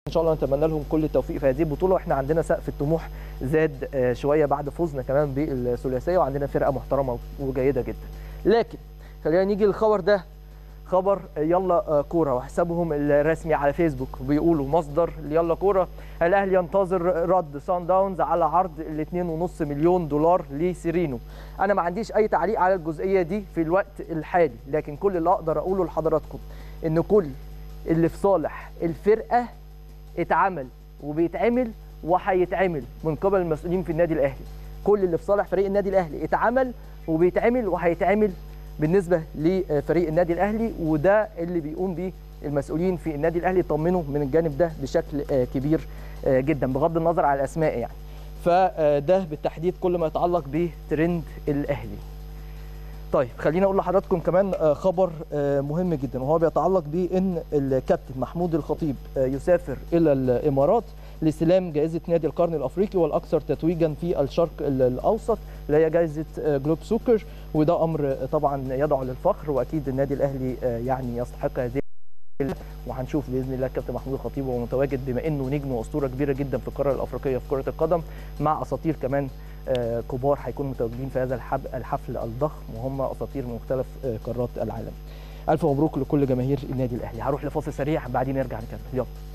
ان شاء الله نتمنى لهم كل التوفيق في هذه البطوله، واحنا عندنا سقف الطموح زاد شويه بعد فوزنا كمان بالثلاثيه، وعندنا فرقه محترمه وجيده جدا. لكن خلينا نيجي للخبر ده، خبر يلا كوره، وحسابهم الرسمي على فيسبوك بيقولوا مصدر يلا كوره: الاهلي ينتظر رد سان داونز على عرض ال 2.5 مليون دولار لسيرينو. انا ما عنديش اي تعليق على الجزئيه دي في الوقت الحالي، لكن كل اللي اقدر اقوله لحضراتكم ان كل اللي في صالح الفرقه اتعمل وبيتعمل وهيتعمل من قبل المسؤولين في النادي الاهلي. كل اللي في صالح فريق النادي الاهلي اتعمل وبيتعمل وهيتعمل بالنسبه لفريق النادي الاهلي، وده اللي بيقوم بيه المسؤولين في النادي الاهلي، يطمنوا من الجانب ده بشكل كبير جدا بغض النظر على الاسماء يعني. فده بالتحديد كل ما يتعلق بترند الاهلي. طيب خلينا اقول لحضراتكم كمان خبر مهم جدا، وهو بيتعلق بان الكابتن محمود الخطيب يسافر الى الامارات لاستلام جائزه نادي القرن الافريقي والاكثر تتويجا في الشرق الاوسط، اللي هي جائزه جلوب سوكر، وده امر طبعا يدعو للفخر، واكيد النادي الاهلي يعني يستحق هذه، وهنشوف باذن الله الكابتن محمود الخطيب وهو متواجد بما انه نجم واسطوره كبيره جدا في القاره الافريقيه في كره القدم، مع اساطير كمان كبار هيكونوا متواجدين في هذا الحفل الضخم، وهم اساطير من مختلف قارات العالم. الف مبروك لكل جماهير النادي الاهلي. هروح لفاصل سريع بعدين نرجع نكمل. يلا.